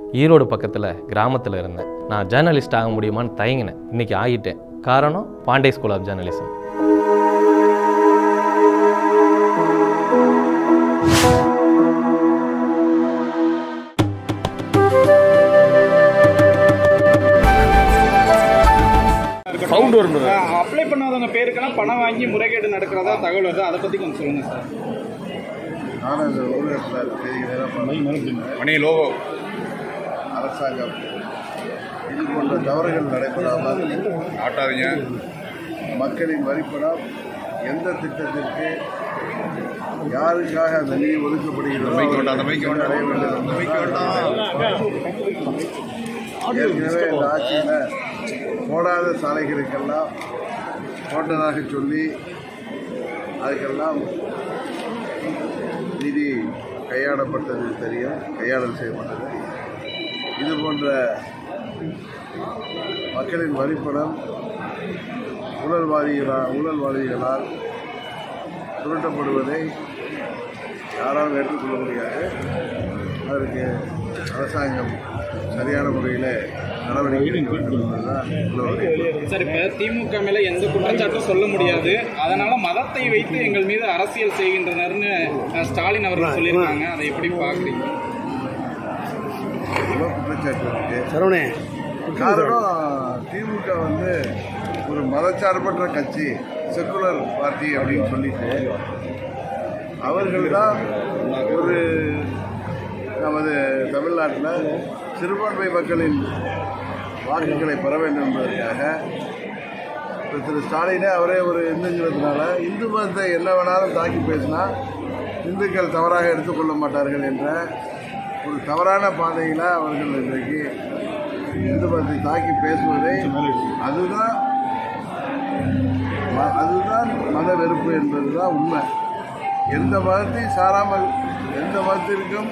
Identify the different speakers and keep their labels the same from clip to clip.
Speaker 1: ஈரோடு பக்கத்தில் கிராமத்தில் இருந்தேன். நான் ஜேர்னலிஸ்ட் ஆக முடியுமான்னு தயங்கினேன். இன்றைக்கி ஆகிட்டேன். காரணம் Pande school of journalism.
Speaker 2: Apply பண்ணாதவங்க பேருக்கெல்லாம் பணம் வாங்கி முறைகேடு நடக்கிறதா தகவல் வருது. அதை பற்றி கொஞ்சம் சொல்லுங்க சார்.
Speaker 3: அரசாங்கம் இது போன்ற தவறுகள் நடைபெறாமல் ஆட்டாதீங்க. மக்களின் வரிப்பணம் எந்த திட்டத்திற்கு யாருக்காக அந்த நிதி ஒதுக்கப்படுகிறதோ ஏற்கனவே இந்த ஆட்சியில் போடாத சாலைகளுக்கெல்லாம் போட்டதாக சொல்லி அதுக்கெல்லாம் நிதி கையாளப்பட்டது தெரியும், கையாடல் செய்யப்பட்டது. இது போன்ற மக்களின் வரிப்பணம் ஊழல்வாதிகளால் சுருட்டப்படுவதை யாராலும் ஏற்றுக்கொள்ள முடியாது. அதற்கு அரசாங்கம் சரியான முறையில் நடவடிக்கை
Speaker 2: சார். இப்போ திமுக மேலே எந்த குற்றச்சாட்டும் சொல்ல முடியாது, அதனால மதத்தை வைத்து எங்கள் மீது அரசியல் செய்கின்றனர்னு ஸ்டாலின் அவர்கள் சொல்லியிருக்காங்க. அதை எப்படி பார்க்குறீங்க?
Speaker 3: குற்றச்சாட்டு இருக்கு. காரணம் திமுக ஒரு மதச்சார்பற்ற கட்சி, செக்குலர் பார்ட்டி அப்படின்னு சொல்லிட்டு அவர்கள் தான் நமது தமிழ்நாட்டில் சிறுபான்மை மக்களின் வாக்குகளை பெற வேண்டும் என்பதற்காக திரு ஸ்டாலினே அவரே ஒரு இந்துங்கிறதுனால இந்து மதத்தை என்ன வேணாலும் தாக்கி பேசினா இந்துக்கள் தவறாக எடுத்துக்கொள்ள மாட்டார்கள் என்ற ஒரு தவறான பாதையில் அவர்கள் இன்றைக்கு இந்து மதத்தை தாக்கி பேசுவதை அதுதான் மத வெறுப்பு என்பதுதான் உண்மை. எந்த மதத்தையும் சாராமல் எந்த மதத்திற்கும்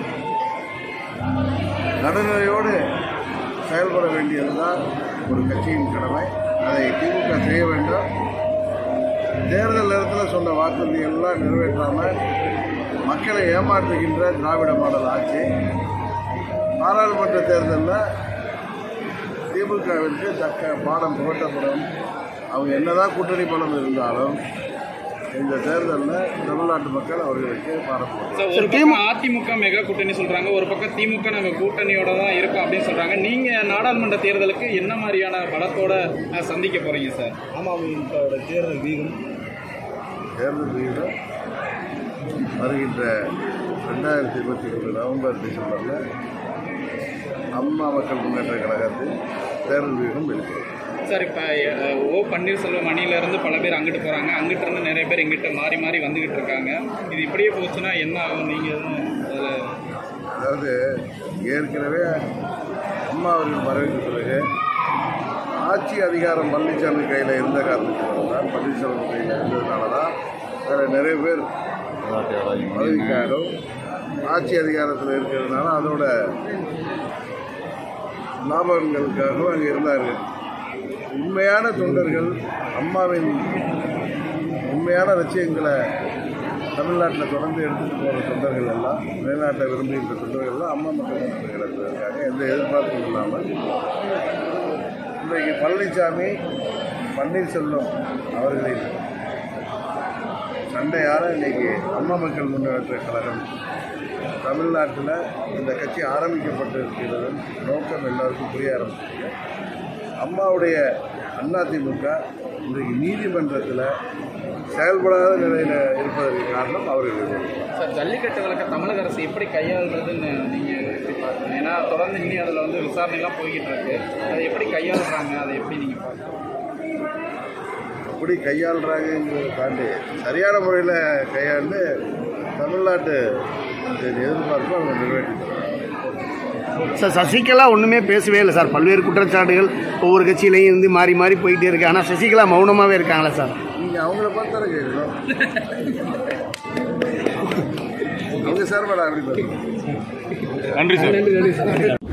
Speaker 3: நடுநிலையோடு செயல்பட வேண்டியதுதான் ஒரு கட்சியின் கடமை. அதை திமுக செய்ய வேண்டும். தேர்தல் நேரத்தில் சொன்ன வாக்குறுதிகள்லாம் நிறைவேற்றாமல் மக்களை ஏமாற்றுகின்ற திராவிட மாடல் ஆட்சி பாராளுமன்ற தேர்தலில் திமுகவிற்கு தக்க பாடம் புகட்டப்படும். அவங்க என்னதான் கூட்டணி பலம் இருந்தாலும் இந்த தேர்தலில் தமிழ்நாட்டு மக்கள் அவர்களுக்கு பாடம்.
Speaker 2: ஒரு பக்கம் அதிமுக மெகா கூட்டணி சொல்றாங்க, ஒரு பக்கம் திமுக நாங்க கூட்டணியோட தான் இருக்கோம் அப்படின்னு சொல்றாங்க. நீங்க நாடாளுமன்ற தேர்தலுக்கு என்ன மாதிரியான பலத்தோட சந்திக்க போறீங்க சார்?
Speaker 3: அமமுகவோட தேர்தல் வீதம் வருகின்ற 2023 நவம்பர் டிசம்பரில் அம்மா மக்கள் முன்னேற்ற கழகத்தில் தேர்தல் வீதம் இருக்கிறது
Speaker 2: சார். இப்போ ஓ பன்னீர்செல்வம் அணியிலேருந்து பல பேர் அங்கிட்டு போகிறாங்க, அங்கிட்டு இருந்து நிறைய பேர் இங்கிட்ட மாறி மாறி வந்துக்கிட்டு இருக்காங்க. இது இப்படியே போச்சுன்னா என்ன ஆகும்? நீங்கள்
Speaker 3: அதாவது ஏற்கனவே அம்மா அவர்கள் மறைவுக்கு பிறகு ஆட்சி அதிகாரம் பழனிசாமி கையில் இருந்த காரணத்தினால தான், பன்னீர்செல்வம் கையில் இருந்ததுனால தான் அதில் நிறைய பேர் பதவிக்காகவும் ஆட்சி அதிகாரத்தில் இருக்கிறதுனால அதோட லாபங்களுக்காகவும் அங்கே இருந்தார்கள். உண்மையான தொண்டர்கள், அம்மாவின் உண்மையான லட்சியங்களை தமிழ்நாட்டில் தொடர்ந்து எடுத்துகிட்டு போகிற தொண்டர்கள் எல்லாம், வெளிநாட்டை விரும்புகின்ற தொண்டர்கள்லாம் அம்மா மக்கள் கிடக்கிறதுக்காக எந்த எதிர்பார்ப்பும் இல்லாமல் இன்றைக்கு பழனிசாமி பன்னீர்செல்வம் அவர்களின் சண்டையால் இன்றைக்கி அம்மா மக்கள் முன்னேற்ற கழகம் தமிழ்நாட்டில் இந்த கட்சி ஆரம்பிக்கப்பட்டிருக்கிறது நோக்கம் எல்லாருக்கும் புரிய ஆரம்பிச்சிருக்கு. அம்மாவுடைய அதிமுக இன்றைக்கு நீதிமன்றத்தில் செயல்படாத நிலையில் இருப்பதற்கு காரணம் அவர்கள்.
Speaker 2: சார், ஜல்லிக்கட்டு வழக்க தமிழக அரசு எப்படி கையாளுறதுன்னு நீங்கள் எப்படி பார்க்குறீங்க? ஏன்னா தொடர்ந்து இன்னும் அதில் விசாரணைலாம் போய்கிட்டு இருக்கு. அதை எப்படி கையாளுறாங்க, அதை எப்படி நீங்கள் பார்க்குறீங்க?
Speaker 3: எப்படி கையாளுறாங்கிறத தாண்டி சரியான முறையில் கையாண்டு தமிழ்நாட்டு எதிர்பார்ப்பு அவங்க நிறைவேற்றிட்டாங்க.
Speaker 4: சார், சசிகலா ஒன்றுமே பேசவே இல்லை சார். பல்வேறு குற்றச்சாட்டுகள் ஒவ்வொரு கட்சியிலையும் இருந்து மாறி மாறி போயிட்டே இருக்கு. ஆனால் சசிகலா மௌனமாகவே இருக்காங்களா சார்?
Speaker 3: நீங்கள் அவங்கள பார்த்தார கேட்கணும். அவங்க சார் மேடம் அப்படி பாருங்க.
Speaker 2: நன்றி சார்.